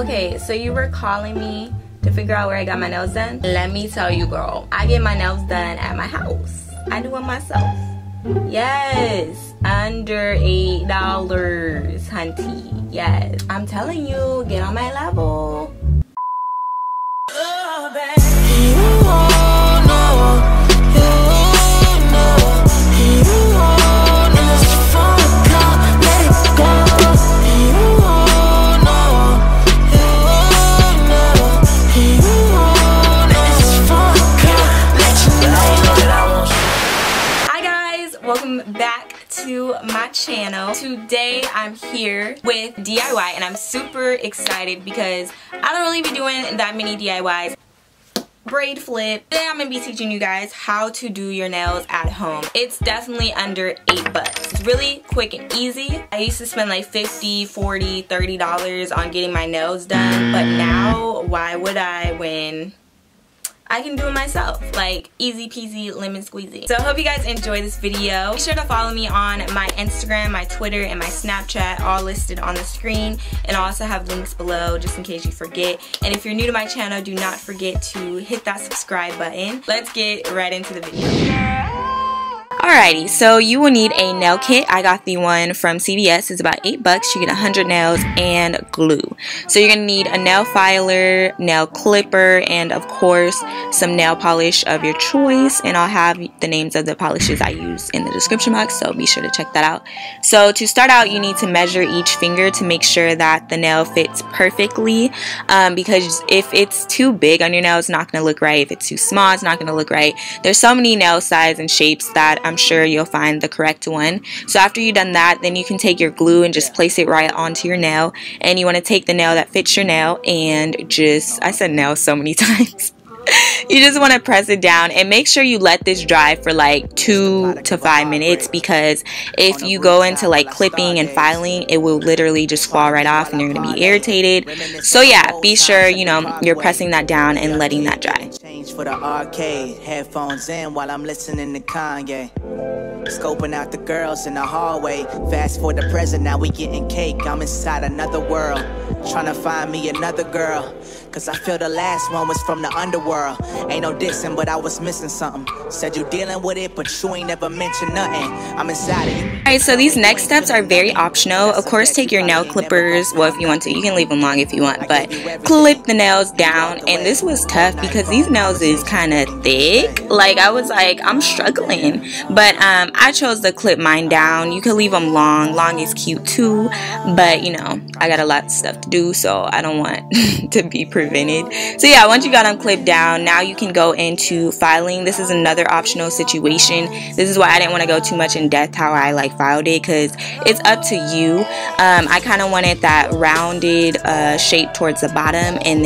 Okay, so you were calling me to figure out where I got my nails done? Let me tell you, girl, I get my nails done at my house. I do it myself. Yes, under $8, hunty. Yes, I'm telling you, get on my level. Oh, baby. Welcome back to my channel. Today I'm here with DIY and I'm super excited because I don't really be doing that many DIYs. Braid flip. Today I'm gonna be teaching you guys how to do your nails at home. It's definitely under $8. It's really quick and easy. I used to spend like $50, $40, $30 on getting my nails done, but now why would I when I can do it myself? Like, easy peasy lemon squeezy. So I hope you guys enjoy this video. Be sure to follow me on my Instagram, my Twitter, and my Snapchat, all listed on the screen. And I also have links below just in case you forget. And if you're new to my channel, do not forget to hit that subscribe button. Let's get right into the video. Alrighty, so you will need a nail kit. I got the one from CVS. It's about $8. You get 100 nails and glue. So you're gonna need a nail filer, nail clipper, and of course some nail polish of your choice. And I'll have the names of the polishes I use in the description box, so be sure to check that out. So to start out, you need to measure each finger to make sure that the nail fits perfectly. Because if it's too big on your nail, it's not gonna look right. If it's too small, it's not gonna look right. There's so many nail sizes and shapes that I'm sure you'll find the correct one. So after you've done that, then you can take your glue and just place it right onto your nail. And you want to take the nail that fits your nail and just, I said nail so many times. You just want to press it down and make sure you let this dry for like 2 to 5 minutes, because if you go into like clipping and filing, it will literally just fall right off and you're going to be irritated. So yeah, be sure, you know, you're pressing that down and letting that dry. For the arcade, headphones in while I'm listening to Kanye. Scoping out the girls in the hallway. Fast for the present, now we getting cake. I'm inside another world, trying to find me another girl, cause I feel the last one was from the underworld. Ain't no dissing, but I was missing something. Said you dealing with it, but you ain't never mentioned nothing. I'm inside of you. Alright, so these next steps are very optional. Of course, take your nail clippers. Well, if you want to, you can leave them long if you want, but clip the nails down. And this was tough because these nails is kind of thick. Like, I was like, I'm struggling. But I chose to clip mine down. You can leave them long. Long is cute too. But, you know, I got a lot of stuff to do, so I don't want to be prevented. So yeah, once you got them clipped down, now you can go into filing. This is another optional situation. This is why I didn't want to go too much in depth how I like filed it, because it's up to you. I kind of wanted that rounded shape towards the bottom and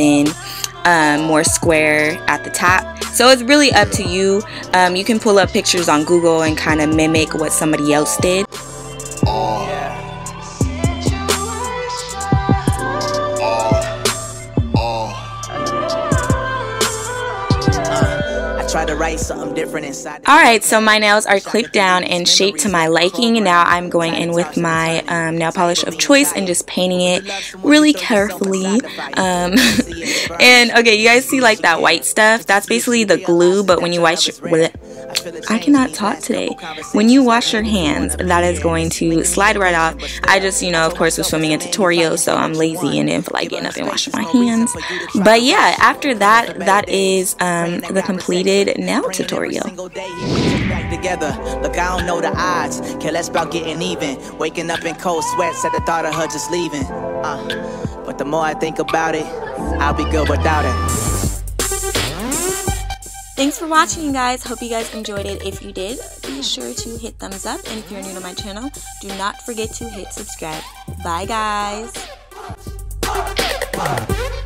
then more square at the top. So it's really up to you. You can pull up pictures on Google and kind of mimic what somebody else did. To write something different inside. Alright, so my nails are clipped down and shaped to my liking. Now I'm going in with my nail polish of choice and just painting it really carefully. And okay, you guys see like that white stuff? That's basically the glue, but when you wash your... I cannot talk today. When you wash your hands, that is going to slide right off. I just, you know, of course, was filming a tutorial, so I'm lazy and didn't feel like getting up and washing my hands. But yeah, after that, that is the completed nail tutorial. Together, look, I don't know the odds. Care less about getting even. Waking up in cold sweats at the thought of her just leaving. But the more I think about it, I'll be good without it. Thanks for watching, you guys. Hope you guys enjoyed it. If you did, be sure to hit thumbs up. And if you're new to my channel, do not forget to hit subscribe. Bye, guys.